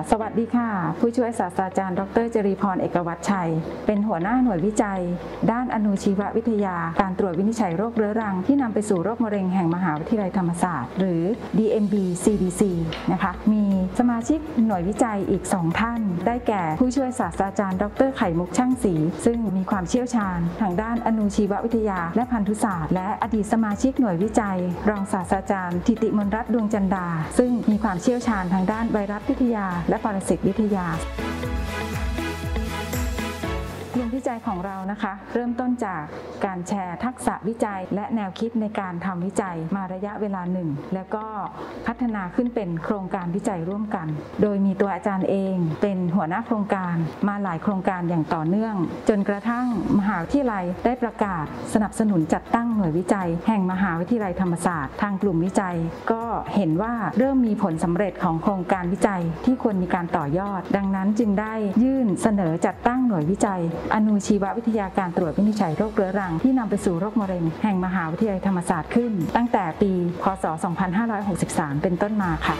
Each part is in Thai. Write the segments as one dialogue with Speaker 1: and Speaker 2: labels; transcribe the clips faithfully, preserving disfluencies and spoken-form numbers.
Speaker 1: สวัสดีค่ะผู้ช่วยศาสตราจารย์ดรจรีพรเอกวัชชัยเป็นหัวหน้าหน่วยวิจัยด้านอนุชีววิทยาการตรวจวินิจฉัยโรคเรื้อรังที่นำไปสู่โรคมะเร็งแห่งมหาวิทยาลัยธรรมศาสตร์หรือ ดี เอ็ม บี ซี ดี ซี นะคะมีสมาชิกหน่วยวิจัยอีกสองท่านได้แก่ผู้ช่วยศาสตราจารย์ดรไข่มุกช่างศรีซึ่งมีความเชี่ยวชาญทางด้านอนุชีววิทยาและพันธุศาสตร์และอดีตสมาชิกหน่วยวิจัยรองศาสตราจารย์ธิติมนรัตน์ดวงจันดาซึ่งมีความเชี่ยวชาญทางด้านไวรัสวิทยาและปรสิตวิทยากลุ่มวิจัยของเรานะคะเริ่มต้นจากการแชร์ทักษะวิจัยและแนวคิดในการทำวิจัยมาระยะเวลาหนึ่งแล้วก็พัฒนาขึ้นเป็นโครงการวิจัยร่วมกันโดยมีตัวอาจารย์เองเป็นหัวหน้าโครงการมาหลายโครงการอย่างต่อเนื่องจนกระทั่งมหาวิทยาลัยได้ประกาศสนับสนุนจัดตั้งหน่วยวิจัยแห่งมหาวิทยาลัยธรรมศาสตร์ทางกลุ่มวิจัยก็เห็นว่าเริ่มมีผลสำเร็จของโครงการวิจัยที่ควรมีการต่อยอดดังนั้นจึงได้ยื่นเสนอจัดตั้งหน่วยวิจัยอนุชีววิทยาการตรวจวินิจฉัยโรคเรื้อรังที่นำไปสู่โรคมะเร็งแห่งมหาวิทยาลัยธรรมศาสตร์ขึ้นตั้งแต่ปีพ.ศ. สองพันห้าร้อยหกสิบสามเป็นต้นมาค่ะ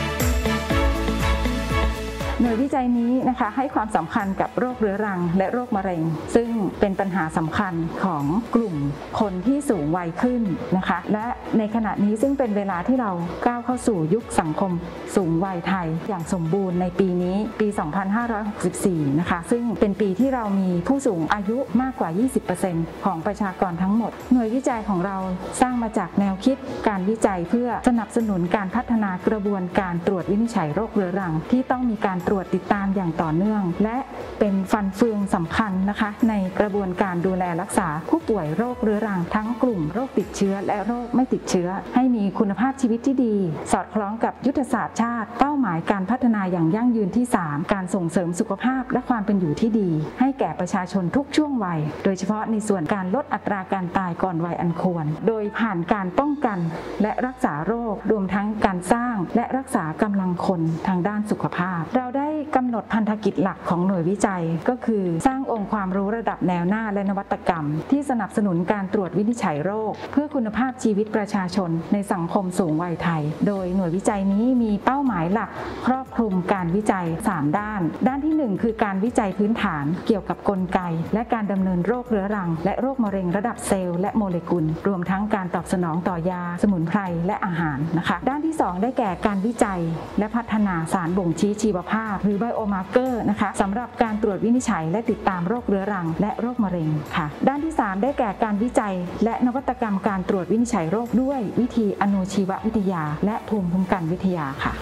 Speaker 1: หน่วยวิจัยนี้นะคะให้ความสำคัญกับโรคเรื้อรังและโรคมะเร็งซึ่งเป็นปัญหาสำคัญของกลุ่มคนที่สูงวัยขึ้นนะคะและในขณะนี้ซึ่งเป็นเวลาที่เราก้าวเข้าสู่ยุคสังคมสูงวัยไทยอย่างสมบูรณ์ในปีนี้ปี สองพันห้าร้อยหกสิบสี่ นะคะซึ่งเป็นปีที่เรามีผู้สูงอายุมากกว่า ยี่สิบเปอร์เซ็นต์ ของประชากรทั้งหมดหน่วยวิจัยของเราสร้างมาจากแนวคิดการวิจัยเพื่อสนับสนุนการพัฒนากระบวนการตรวจวินิจฉัยโรคเรื้อรังที่ต้องมีการตรวจติดตามอย่างต่อเนื่องและเป็นฟันเฟืองสำคัญนะคะในกระบวนการดูแลรักษาผู้ป่วยโรคเรื้อรังทั้งกลุ่มโรคติดเชื้อและโรคไม่ติดเชื้อให้มีคุณภาพชีวิตที่ดีสอดคล้องกับยุทธศาสตร์ชาติเป้าหมายการพัฒนาอย่างยั่งยืนที่สามการส่งเสริมสุขภาพและความเป็นอยู่ที่ดีให้แก่ประชาชนทุกช่วงวัยโดยเฉพาะในส่วนการลดอัตราการตายก่อนวัยอันควรโดยผ่านการป้องกันและรักษาโรครวมทั้งการสร้างและรักษากำลังคนทางด้านสุขภาพเราได้กำหนดพันธกิจหลักของหน่วยวิจัยก็คือสร้างองค์ความรู้ระดับแนวหน้าและนวัตกรรมที่สนับสนุนการตรวจวินิจฉัยโรคเพื่อคุณภาพชีวิตประชาชนในสังคมสูงวัยไทยโดยหน่วยวิจัยนี้มีเป้าหมายหลักครอบคลุมการวิจัยสามด้านด้านที่หนึ่งคือการวิจัยพื้นฐานเกี่ยวกับกลไกและการดำเนินโรคเรื้อรังและโรคมะเร็งระดับเซลล์และโมเลกุลรวมทั้งการตอบสนองต่อยาสมุนไพรและอาหารนะคะด้านที่สองได้แก่การวิจัยและพัฒนาสารบ่งชี้ชีวภาพหรือไบโอมาร์เกอร์นะคะสำหรับการตรวจวินิจฉัยและติดตามโรคเรื้อรังและโรคมะเร็งค่ะด้านที่สามได้แก่การวิจัยและนวัตกรรมการตรวจวินิจฉัยโรคด้วยวิธีอนุชีววิทยาและภูมิคุ้มกันวิทยาค่ะ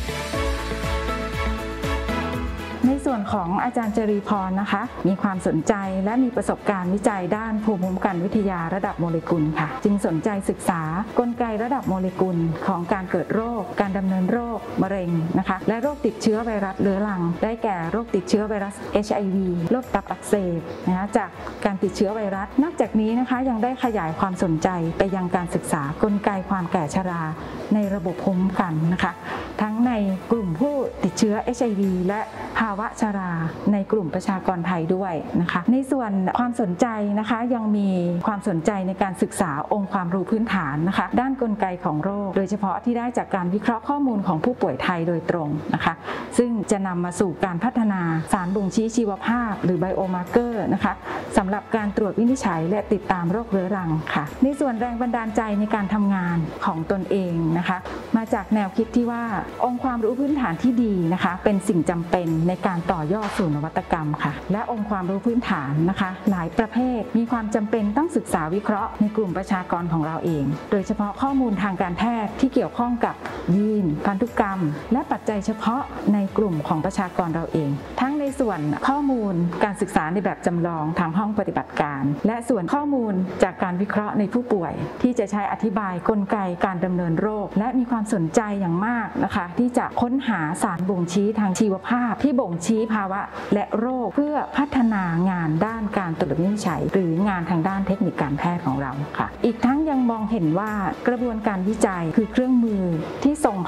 Speaker 1: ในส่วนของอาจารย์จรีพรนะคะมีความสนใจและมีประสบการณ์วิจัยด้านภูมิคุ้มกันวิทยาระดับโมเลกุลค่ะจึงสนใจศึกษากลไกระดับโมเลกุลของการเกิดโรคการดำเนินโรคมะเร็งนะคะและโรคติดเชื้อไวรัสเรื้อรังได้แก่โรคติดเชื้อไวรัส เอช ไอ วี โรคตับอักเสบนะคะจากการติดเชื้อไวรัสนอกจากนี้นะคะยังได้ขยายความสนใจไปยังการศึกษากลไกความแก่ชราในระบบภูมิคุ้มกันนะคะทั้งในกลุ่มผู้ติดเชื้อ เอช ไอ วี และภาวะชราในกลุ่มประชากรไทยด้วยนะคะในส่วนความสนใจนะคะยังมีความสนใจในการศึกษาองค์ความรู้พื้นฐานนะคะด้านกลไกของโรคโดยเฉพาะที่ได้จากการวิเคราะห์ข้อมูลของผู้ป่วยไทยโดยตรงนะคะซึ่งจะนำมาสู่การพัฒนาสารบ่งชี้ชีวภาพหรือไบโอมาร์เกอร์นะคะสำหรับการตรวจวินิจฉัยและติดตามโรคเรื้อรังค่ะในส่วนแรงบันดาลใจในการทำงานของตนเองนะคะมาจากแนวคิดที่ว่าองค์ความรู้พื้นฐานที่ดีนะคะเป็นสิ่งจำเป็นในการต่อยอดสู่นวัตกรรมค่ะและองค์ความรู้พื้นฐานนะคะหลายประเภทมีความจำเป็นต้องศึกษาวิเคราะห์ในกลุ่มประชากรของเราเองโดยเฉพาะข้อมูลทางการแพทย์ที่เกี่ยวข้องกับยีนพันธุกรรมและปัจจัยเฉพาะในกลุ่มของประชากรเราเองทั้งในส่วนข้อมูลการศึกษาในแบบจำลองทางห้องปฏิบัติการและส่วนข้อมูลจากการวิเคราะห์ในผู้ป่วยที่จะใช้อธิบายกลไกการดำเนินโรคและมีความสนใจอย่างมากนะคะที่จะค้นหาสารบ่งชี้ทางชีวภาพที่บ่งชี้ภาวะและโรคเพื่อพัฒนางานด้านการตรวจวินิจฉัยหรืองานทางด้านเทคนิคการแพทย์ของเราค่ะอีกทั้งยังมองเห็นว่ากระบวนการวิจัยคือเครื่องมือที่ทรงพลัง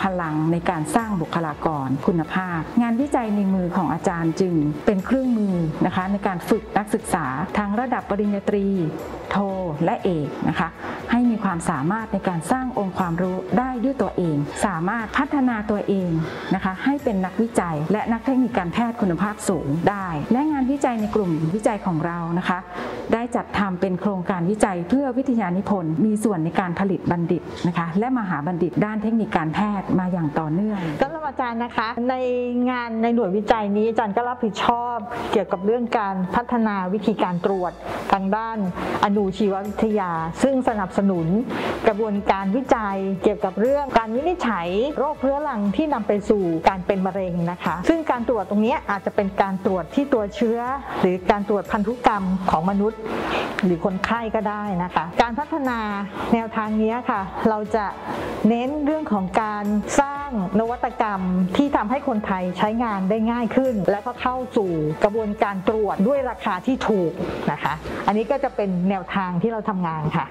Speaker 1: ในการสร้างบุคลากรคุณภาพงานวิจัยในมือของอาจารย์จึงเป็นเครื่องมือนะคะในการฝึกนักศึกษาทั้งระดับปริญญาตรีโทและเอกนะคะให้มีความสามารถในการสร้างองค์ความรู้ได้ด้วยตัวเองสามารถพัฒนาตัวเองนะคะให้เป็นนักวิจัยและนักเทคนิคการแพทย์คุณภาพสูงได้และงานวิจัยในกลุ่มวิจัยของเรานะคะได้จัดทำเป็นโครงการวิจัยเพื่อวิทยานิพนธ์มีส่วนในการผลิตบัณฑิตนะคะและมหาบัณฑิตด้านเทคนิคการแพทย์มาอย่างต่อเนื่อง
Speaker 2: สำหรับอาจารย์นะคะในงานในหน่วยวิจัยนี้อาจารย์ก็รับผิดชอบเกี่ยวกับเรื่องการพัฒนาวิธีการตรวจทางด้านอนุชีววิทยาซึ่งสนับสนุนกระบวนการวิจัยเกี่ยวกับเรื่องการวินิจฉัยโรคเรื้อรังที่นำไปสู่การเป็นมะเร็งนะคะซึ่งการตรวจตรงนี้อาจจะเป็นการตรวจที่ตัวเชื้อหรือการตรวจพันธุกรรมของมนุษย์หรือคนไข้ก็ได้นะคะการพัฒนาแนวทางนี้ค่ะเราจะเน้นเรื่องของการสร้างนวัตกรรมที่ทำให้คนไทยใช้งานได้ง่ายขึ้นและก็เข้าสู่กระบวนการตรวจด้วยราคาที่ถูกนะคะอันนี้ก็จะเป็นแนวทางที่เราทำงานค่ะ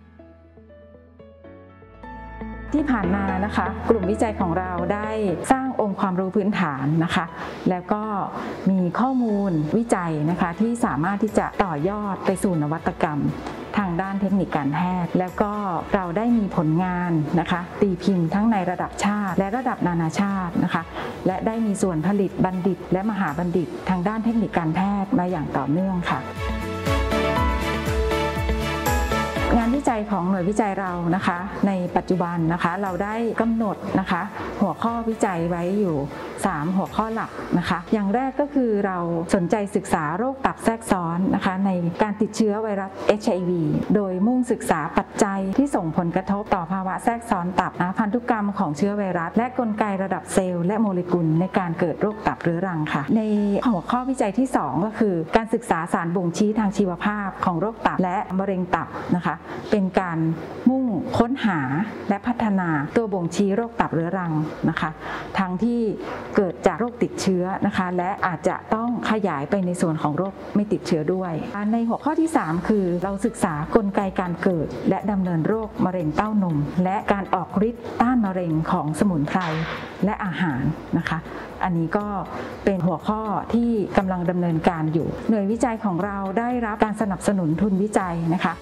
Speaker 1: ที่ผ่านมานะคะกลุ่มวิจัยของเราได้สร้างองค์ความรู้พื้นฐานนะคะแล้วก็มีข้อมูลวิจัยนะคะที่สามารถที่จะต่อยอดไปสู่นวัตกรรมทางด้านเทคนิคการแพทย์แล้วก็เราได้มีผลงานนะคะตีพิมพ์ทั้งในระดับชาติและระดับนานาชาตินะคะและได้มีส่วนผลิตบัณฑิตและมหาบัณฑิตทางด้านเทคนิคการแพทย์มาอย่างต่อเนื่องค่ะงานวิจัยของหน่วยวิจัยเรานะคะในปัจจุบันนะคะเราได้กำหนดนะคะหัวข้อวิจัยไว้อยู่สามหัวข้อหลักนะคะอย่างแรกก็คือเราสนใจศึกษาโรคตับแทรกซ้อนนะคะในการติดเชื้อไวรัส เอช ไอ วี โดยมุ่งศึกษาปัจจัยที่ส่งผลกระทบต่อภาวะแทรกซ้อนตับนะพันธุกรรมของเชื้อไวรัสและกลไกระดับเซลล์และโมเลกุลในการเกิดโรคตับเรื้อรังค่ะในหัวข้อวิจัยที่สองก็คือการศึกษาสารบ่งชี้ทางชีวภาพของโรคตับและมะเร็งตับนะคะเป็นการมุ่งค้นหาและพัฒนาตัวบ่งชี้โรคตับเรื้อรังนะคะทั้งที่เกิดจากโรคติดเชื้อนะคะและอาจจะต้องขยายไปในส่วนของโรคไม่ติดเชื้อด้วยในหัวข้อที่สามคือเราศึกษากลไกการเกิดและดำเนินโรคมะเร็งเต้านมและการออกฤทธิ์ต้านมะเร็งของสมุนไพรและอาหารนะคะอันนี้ก็เป็นหัวข้อที่กำลังดำเนินการอยู่หน่วยวิจัยของเราได้รับการสนับสนุนทุนวิจัยนะคะ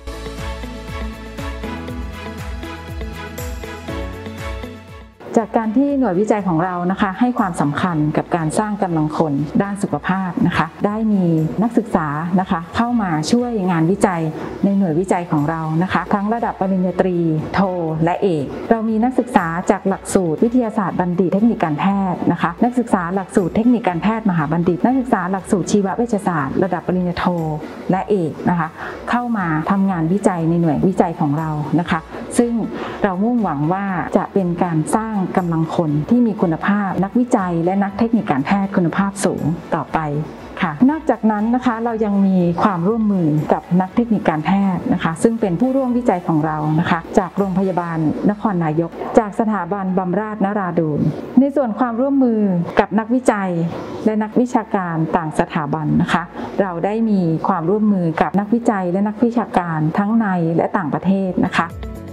Speaker 1: จากการที่หน่วยวิจัยของเรานะคะให้ความสำคัญกับการสร้างกำลังคนด้านสุขภาพนะคะได้มีนักศึกษานะคะเข้ามาช่วยงานวิจัยในหน่วยวิจัยของเรานะคะทั้งระดับปริญญาตรีโทและเอกเรามีนักศึกษาจากหลักสูตรวิทยาศาสตร์บัณฑิตเทคนิคการแพทย์นะคะนักศึกษาหลักสูตรเทคนิคการแพทย์มหาบัณฑิตนักศึกษาหลักสูตรชีวเวชศาสตร์ระดับปริญญาโทและเอกนะคะเข้ามาทำงานวิจัยในหน่วยวิจัยของเรานะคะซึ่งเรามุ่งหวังว่าจะเป็นการสร้างกำลังคนที่มีคุณภาพนักวิจัยและนักเทคนิคการแพทย์คุณภาพสูงต่อไปค่ะนอกจากนั้นนะคะเรายังมีความร่วมมือกับนักเทคนิคการแพทย์นะคะซึ่งเป็นผู้ร่วมวิจัยของเรานะคะจากโรงพยาบาลนครนายกจากสถาบันบำราศนราดูรในส่วนความร่วมมือกับนักวิจัยและนักวิชาการต่างสถาบันนะคะเราได้มีความร่วมมือกับนักวิจัยและนักวิชาการทั้งในและต่างประเทศนะคะ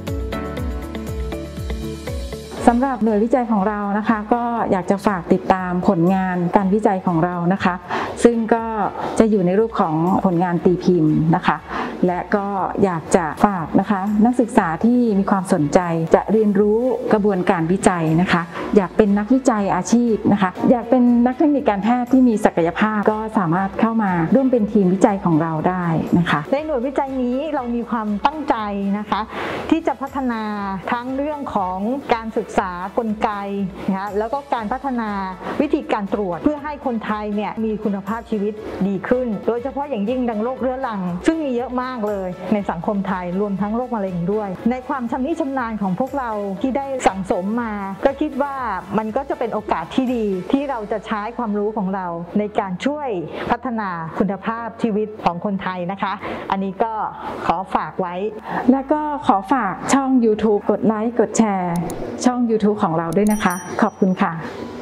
Speaker 1: สำหรับหน่วยวิจัยของเรานะคะก็อยากจะฝากติดตามผลงานการวิจัยของเรานะคะซึ่งก็จะอยู่ในรูปของผลงานตีพิมพ์นะคะและก็อยากจะฝากนะคะนักศึกษาที่มีความสนใจจะเรียนรู้กระบวนการวิจัยนะคะอยากเป็นนักวิจัยอาชีพนะคะอยากเป็นนักเทคนิคการแพทย์ที่มีศักยภาพก็สามารถเข้ามาร่วมเป็นทีมวิจัยของเราได้นะคะ
Speaker 2: ในหน่วยวิจัยนี้เรามีความตั้งใจนะคะที่จะพัฒนาทั้งเรื่องของการศึกษากลไกนะคะแล้วก็การพัฒนาวิธีการตรวจเพื่อให้คนไทยเนี่ยมีคุณภาพชีวิตดีขึ้นโดยเฉพาะอย่างยิ่งดังโรคเรื้อรังซึ่งมีเยอะมากเลยในสังคมไทยรวมทั้งโรคมะเร็งด้วยในความชำนิชำนาญของพวกเราที่ได้สั่งสมมาก็คิดว่ามันก็จะเป็นโอกาสที่ดีที่เราจะใช้ความรู้ของเราในการช่วยพัฒนาคุณภาพชีวิตของคนไทยนะคะอันนี้ก็ขอฝากไว้
Speaker 1: และก็ขอฝากช่อง ยูทูบ กดไลค์กดแชร์ช่อง ยูทูบ ของเราด้วยนะคะขอบคุณค่ะ